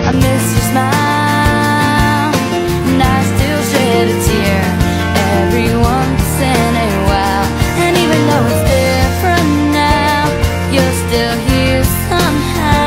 I miss your smile, and I still shed a tear every once in a while. And even though it's different now, you're still here somehow.